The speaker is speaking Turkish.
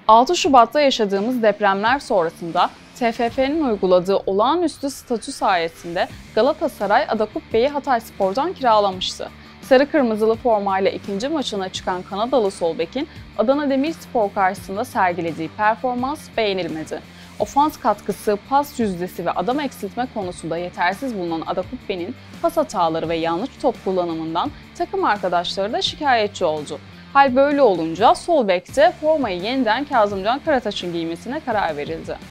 6 Şubat'ta yaşadığımız depremler sonrasında TFF'nin uyguladığı olağanüstü statü sayesinde Galatasaray Adakubbe'yi Hatayspor'dan kiralamıştı. Sarı kırmızılı formayla ikinci maçına çıkan Kanadalı sol bekin Adana Demirspor karşısında sergilediği performans beğenilmedi. Ofans katkısı, pas yüzdesi ve adam eksiltme konusunda yetersiz bulunan Adakubbe'nin pas hataları ve yanlış top kullanımından takım arkadaşları da şikayetçi oldu. Hal böyle olunca sol bekte formayı yeniden Kazımcan Karataş'ın giymesine karar verildi.